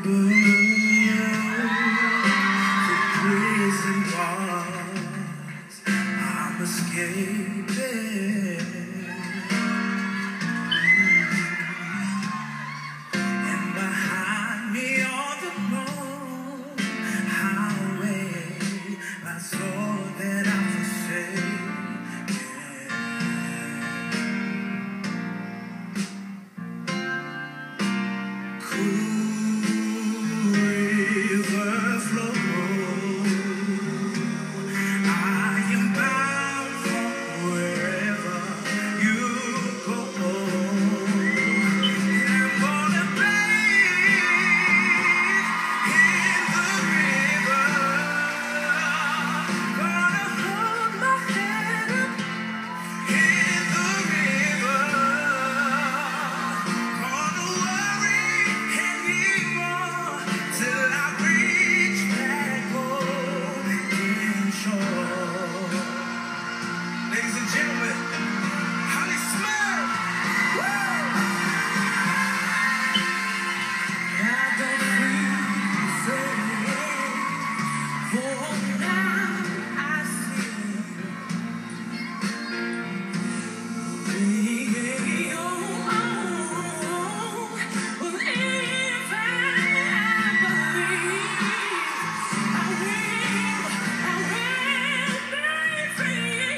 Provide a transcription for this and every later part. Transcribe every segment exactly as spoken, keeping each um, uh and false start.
the prison walls, I'm escaping. And behind me on the long highway, I saw that I'm forsaken. Ladies and gentlemen, Holly Smith! Woo! I don't feel so for now I see. Yeah, oh, oh, oh. If I believe, I will, I will be free.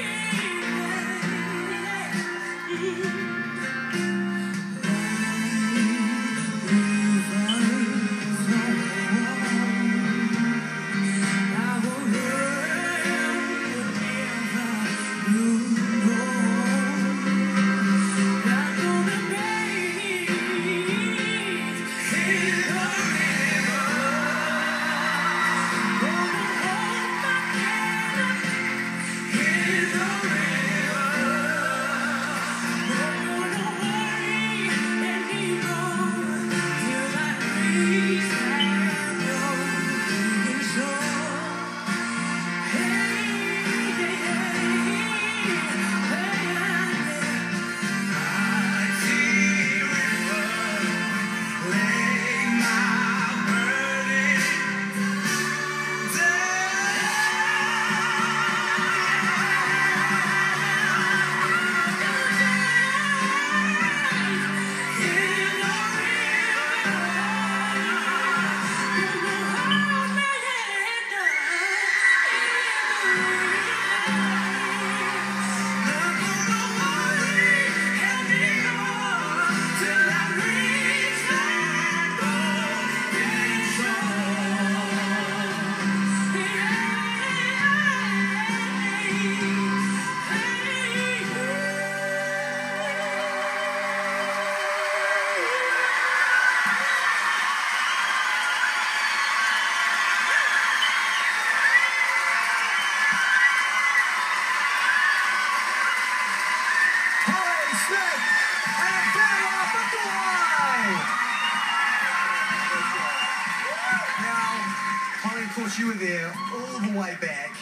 Of course, you were there all the way back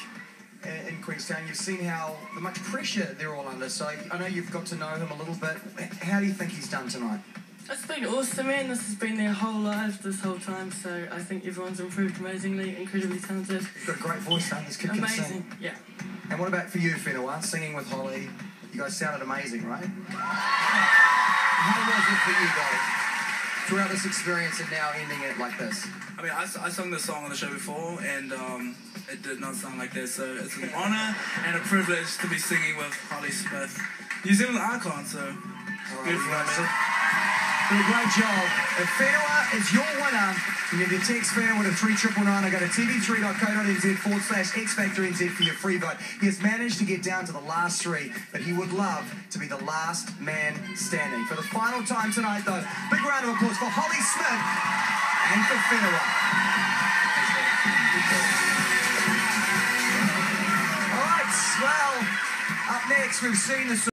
in Queenstown. You've seen how the much pressure they're all under. So I know you've got to know him a little bit. How do you think he's done tonight? It's been awesome, man. This has been their whole lives this whole time. So I think everyone's improved amazingly, incredibly talented. You've got a great voice, though. This kid can sing. Amazing, yeah. And what about for you, Whenua? Singing with Holly. You guys sounded amazing, right? How was it for you guys throughout this experience and now ending it like this? I mean, I, I sung this song on the show before, and um, it did not sound like this, so it's an honour and a privilege to be singing with Holly Smith, New Zealand icon, so Right, beautiful, man. Did a great job. If Whenua is your winner, you need to text Whenua with a three triple nine or go to t v three dot co dot n z forward slash X Factor N Z for your free vote. He has managed to get down to the last three, but he would love to be the last man standing. For the final time tonight, though, big round of applause for Holly Smith and for Whenua. All right, well, up next, we've seen the